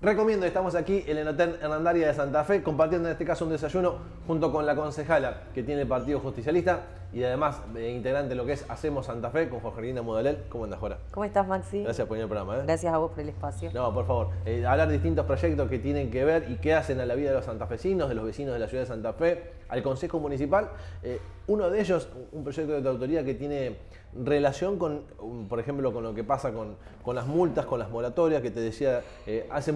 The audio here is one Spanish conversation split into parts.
Recomiendo, estamos aquí en el Hotel Hernandaria de Santa Fe, compartiendo en este caso un desayuno junto con la concejala que tiene el Partido Justicialista y además integrante de lo que es Hacemos Santa Fe, con Jorgelina Modalel. ¿Cómo andas, Jora? ¿Cómo estás, Maxi? Gracias por venir al programa. Gracias a vos por el espacio. No, por favor. Hablar de distintos proyectos que tienen que ver y que hacen a la vida de los santafesinos, de los vecinos de la ciudad de Santa Fe, al Consejo Municipal. Uno de ellos, un proyecto de tu autoría que tiene relación con, por ejemplo, con lo que pasa con las multas, con las moratorias, que te decía, hace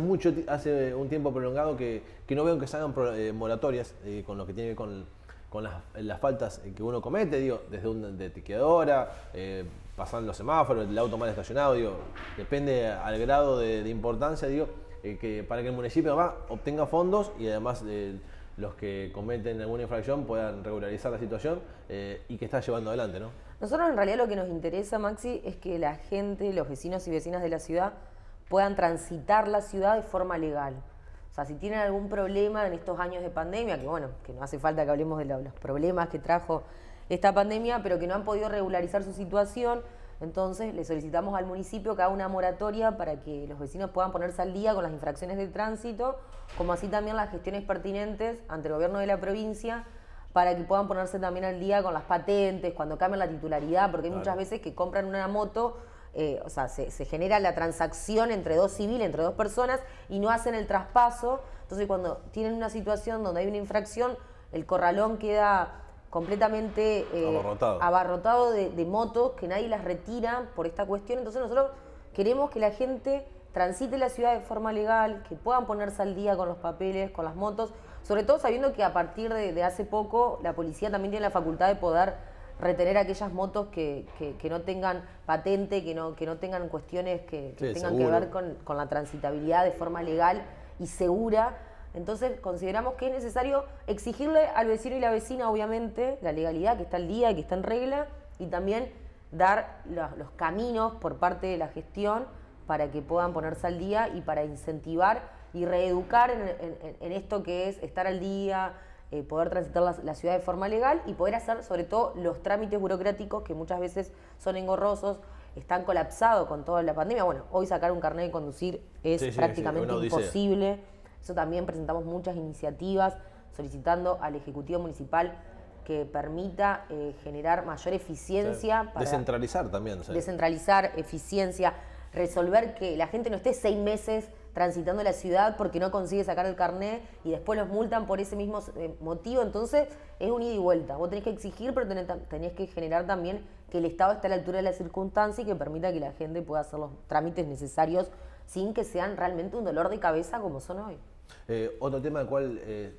un tiempo prolongado que no veo que se hagan moratorias con lo que tiene que ver con las faltas que uno comete, digo, desde una etiquetadora, pasando los semáforos, el auto mal estacionado, digo, depende al grado de importancia, digo, que para que el municipio además obtenga fondos y además los que cometen alguna infracción puedan regularizar la situación y que está llevando adelante, ¿no? Nosotros en realidad lo que nos interesa, Maxi, es que la gente, los vecinos y vecinas de la ciudad puedan transitar la ciudad de forma legal. O sea, si tienen algún problema en estos años de pandemia, que bueno, que no hace falta que hablemos de los problemas que trajo esta pandemia, pero que no han podido regularizar su situación, entonces le solicitamos al municipio que haga una moratoria para que los vecinos puedan ponerse al día con las infracciones de tránsito, como así también las gestiones pertinentes ante el gobierno de la provincia, para que puedan ponerse también al día con las patentes, cuando cambian la titularidad, porque hay muchas veces que compran una moto, o sea, se genera la transacción entre dos civiles, entre dos personas, y no hacen el traspaso. Entonces, cuando tienen una situación donde hay una infracción, el corralón queda completamente abarrotado de motos, que nadie las retira por esta cuestión. Entonces, nosotros queremos que la gente transite la ciudad de forma legal, que puedan ponerse al día con los papeles, con las motos, sobre todo sabiendo que a partir de hace poco la policía también tiene la facultad de poder retener aquellas motos que no tengan patente, que no tengan cuestiones que tengan que ver con la transitabilidad de forma legal y segura. Entonces consideramos que es necesario exigirle al vecino y la vecina, obviamente, la legalidad, que está al día y que está en regla, y también dar los caminos por parte de la gestión para que puedan ponerse al día y para incentivar y reeducar en esto que es estar al día, poder transitar la ciudad de forma legal y poder hacer sobre todo los trámites burocráticos que muchas veces son engorrosos, están colapsados con toda la pandemia. Bueno, hoy sacar un carnet de conducir es prácticamente imposible. Eso también presentamos muchas iniciativas solicitando al Ejecutivo Municipal que permita generar mayor eficiencia. Para descentralizar también. Descentralizar, eficiencia, resolver que la gente no esté 6 meses transitando la ciudad porque no consigue sacar el carnet y después los multan por ese mismo motivo. Entonces es un ida y vuelta. Vos tenés que exigir, pero tenés que generar también que el Estado esté a la altura de la circunstancia y que permita que la gente pueda hacer los trámites necesarios sin que sean realmente un dolor de cabeza como son hoy. Otro tema del cual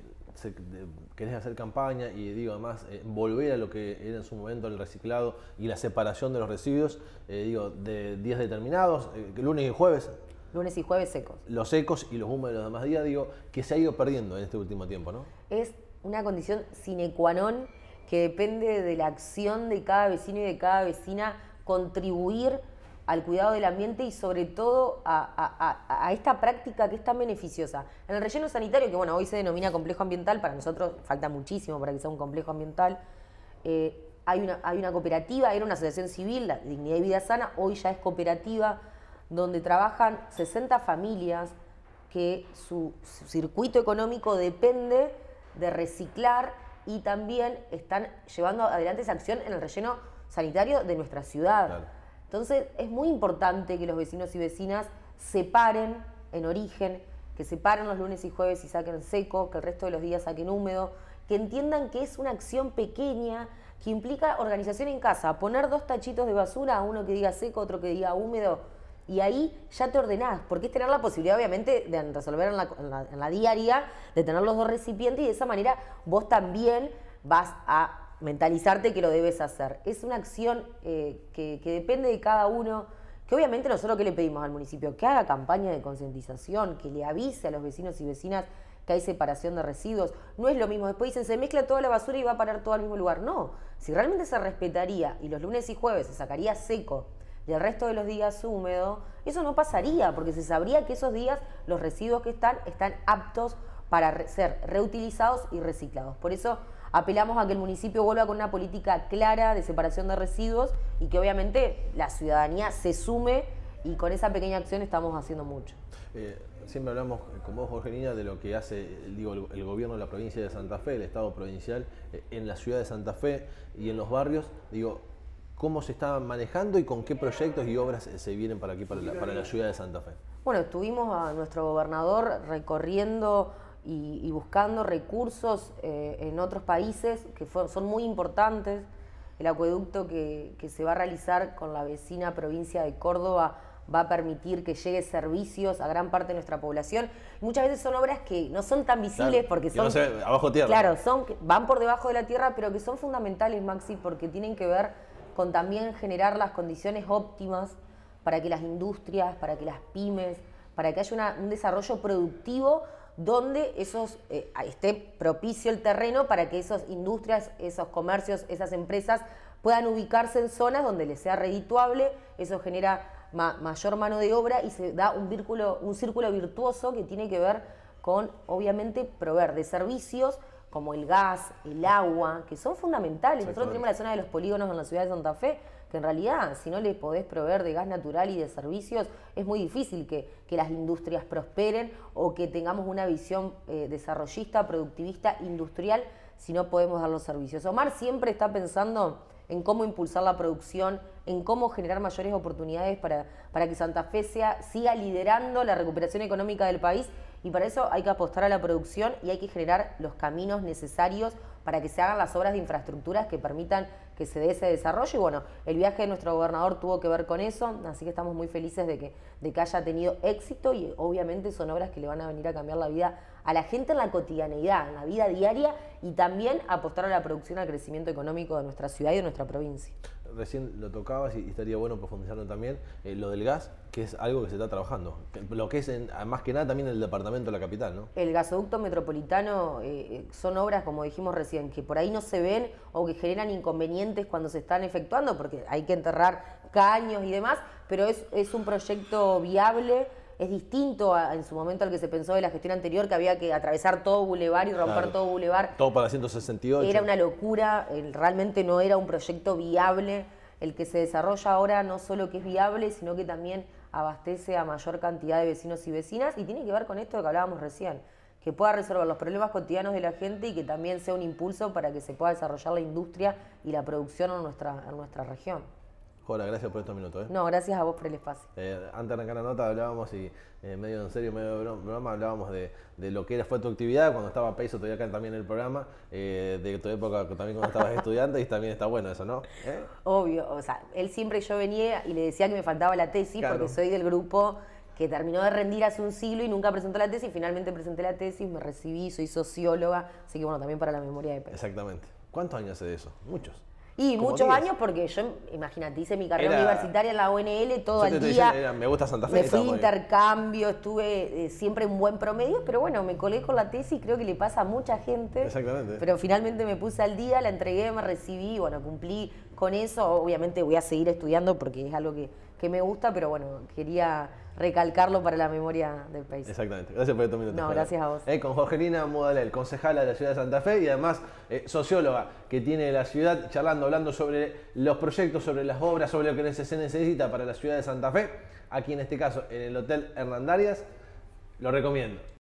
querés hacer campaña y digo además volver a lo que era en su momento el reciclado y la separación de los residuos, digo, de días determinados, lunes y jueves. Lunes y jueves secos. Los secos y los húmedos de los demás días, digo, que se ha ido perdiendo en este último tiempo, ¿no? Es una condición sine qua non que depende de la acción de cada vecino y de cada vecina contribuir al cuidado del ambiente y sobre todo a esta práctica que es tan beneficiosa. En el relleno sanitario, que bueno, hoy se denomina complejo ambiental, para nosotros falta muchísimo para que sea un complejo ambiental, hay una cooperativa, era una asociación civil, la Dignidad y Vida Sana, hoy ya es cooperativa, donde trabajan 60 familias que su circuito económico depende de reciclar y también están llevando adelante esa acción en el relleno sanitario de nuestra ciudad. Claro. Entonces es muy importante que los vecinos y vecinas separen en origen, que separen los lunes y jueves y saquen seco, que el resto de los días saquen húmedo, que entiendan que es una acción pequeña que implica organización en casa, poner 2 tachitos de basura, uno que diga seco, otro que diga húmedo, y ahí ya te ordenás, porque es tener la posibilidad obviamente de resolver en la diaria, de tener los 2 recipientes y de esa manera vos también vas a mentalizarte que lo debes hacer. Es una acción que depende de cada uno, que obviamente nosotros ¿qué le pedimos al municipio? Que haga campaña de concientización, que le avise a los vecinos y vecinas que hay separación de residuos. No es lo mismo, después dicen se mezcla toda la basura y va a parar todo al mismo lugar. No, si realmente se respetaría y los lunes y jueves se sacaría seco y el resto de los días húmedo, eso no pasaría, porque se sabría que esos días los residuos que están aptos para ser reutilizados y reciclados. Por eso apelamos a que el municipio vuelva con una política clara de separación de residuos y que obviamente la ciudadanía se sume y con esa pequeña acción estamos haciendo mucho. Siempre hablamos con vos, Jorgelina, de lo que hace el gobierno de la provincia de Santa Fe, el Estado provincial, en la ciudad de Santa Fe y en los barrios. ¿Cómo se está manejando y con qué proyectos y obras se vienen para aquí, para la ciudad de Santa Fe? Bueno, estuvimos a nuestro gobernador recorriendo y buscando recursos en otros países que son muy importantes. El acueducto que se va a realizar con la vecina provincia de Córdoba va a permitir que llegue servicios a gran parte de nuestra población. Muchas veces son obras que no son tan visibles, claro, porque son... No sé, abajo tierra. Claro, van por debajo de la tierra, pero que son fundamentales, Maxi, porque tienen que ver con también generar las condiciones óptimas para que las industrias, para que las pymes, para que haya un desarrollo productivo donde esté propicio el terreno para que esas industrias, esos comercios, esas empresas puedan ubicarse en zonas donde les sea redituable. Eso genera mayor mano de obra y se da un círculo virtuoso que tiene que ver con, obviamente, proveer de servicios como el gas, el agua, que son fundamentales. Nosotros tenemos la zona de los polígonos en la ciudad de Santa Fe, que en realidad, si no le podés proveer de gas natural y de servicios, es muy difícil que las industrias prosperen o que tengamos una visión desarrollista, productivista, industrial, si no podemos dar los servicios. Omar siempre está pensando en cómo impulsar la producción, en cómo generar mayores oportunidades para que Santa Fe siga liderando la recuperación económica del país, y para eso hay que apostar a la producción y hay que generar los caminos necesarios para que se hagan las obras de infraestructuras que permitan que se dé ese desarrollo. Y bueno, el viaje de nuestro gobernador tuvo que ver con eso, así que estamos muy felices de que haya tenido éxito, y obviamente son obras que le van a venir a cambiar la vida a la gente en la cotidianeidad, en la vida diaria, y también apostar a la producción, al crecimiento económico de nuestra ciudad y de nuestra provincia. Recién lo tocabas y estaría bueno profundizarlo también, lo del gas, que es algo que se está trabajando, lo que es más que nada también el departamento de la capital, ¿no? El gasoducto metropolitano son obras, como dijimos recién, que por ahí no se ven o que generan inconvenientes cuando se están efectuando, porque hay que enterrar caños y demás, pero es un proyecto viable. Es distinto en su momento al que se pensó de la gestión anterior, que había que atravesar todo bulevar y romper todo bulevar. Todo para 168. Era una locura, realmente no era un proyecto viable. El que se desarrolla ahora no solo que es viable, sino que también abastece a mayor cantidad de vecinos y vecinas, y tiene que ver con esto de que hablábamos recién, que pueda resolver los problemas cotidianos de la gente y que también sea un impulso para que se pueda desarrollar la industria y la producción en nuestra región. Jora, gracias por estos minutos. No, gracias a vos por el espacio. Antes de arrancar la nota hablábamos, y medio en serio, medio de broma, hablábamos de lo que fue tu actividad cuando estaba Peiso todavía acá también en el programa, de tu época también cuando estabas estudiante, y también está bueno eso, ¿no? Obvio, o sea, yo venía y le decía que me faltaba la tesis, claro, porque soy del grupo que terminó de rendir hace un siglo y nunca presentó la tesis. Finalmente presenté la tesis, me recibí, soy socióloga, así que bueno, también para la memoria de Peiso. Exactamente. ¿Cuántos años hace de eso? Muchos. Y muchos años, porque yo, imagínate, hice mi carrera universitaria en la UNL todo el día. Me gusta Santa Fe. Me fui de intercambio, estuve siempre en buen promedio, pero bueno, me colgué con la tesis, creo que le pasa a mucha gente. Exactamente. Pero finalmente me puse al día, la entregué, me recibí, bueno, cumplí con eso. Obviamente voy a seguir estudiando porque es algo que me gusta, pero bueno, quería recalcarlo para la memoria del país. Exactamente. Gracias por estos minutos. No, gracias a vos. Con Jorgelina Mudalel, concejala de la ciudad de Santa Fe y además socióloga que tiene la ciudad, hablando sobre los proyectos, sobre las obras, sobre lo que se necesita para la ciudad de Santa Fe. Aquí en este caso en el Hotel Hernandarias. Lo recomiendo.